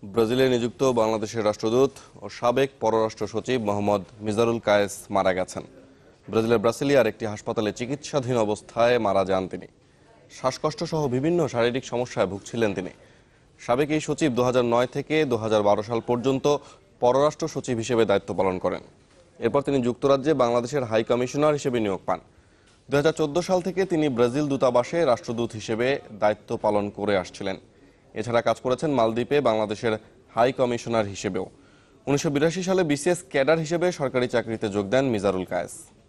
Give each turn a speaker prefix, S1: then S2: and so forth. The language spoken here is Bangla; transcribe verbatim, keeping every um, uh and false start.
S1: ব্রাজিলে নিযুক্ত বাংলাদেশের রাষ্ট্রদূত ও সাবেক পররাষ্ট্র সচিব মোহাম্মদ মিজারুল কায়েস মারা গেছেন। ব্রাজিলের ব্রাসিলিয়ার একটি হাসপাতালে চিকিৎসাধীন অবস্থায় মারা যান তিনি। শ্বাসকষ্ট সহ বিভিন্ন শারীরিক সমস্যায় ভুগছিলেন তিনি। সাবেক এই সচিব দু হাজার নয় থেকে দু হাজার বারো সাল পর্যন্ত পররাষ্ট্র সচিব হিসেবে দায়িত্ব পালন করেন। এরপর তিনি যুক্তরাজ্যে বাংলাদেশের হাই কমিশনার হিসেবে নিয়োগ পান। দু হাজার চোদ্দ সাল থেকে তিনি ব্রাজিল দূতাবাসে রাষ্ট্রদূত হিসেবে দায়িত্ব পালন করে আসছিলেন। এছাড়া কাজ করেছেন মালদ্বীপে বাংলাদেশের হাই কমিশনার হিসেবেও। উনিশশো বিরাশি সালে বিসিএস ক্যাডার হিসেবে সরকারি চাকরিতে যোগ দেন মিজারুল কায়েস।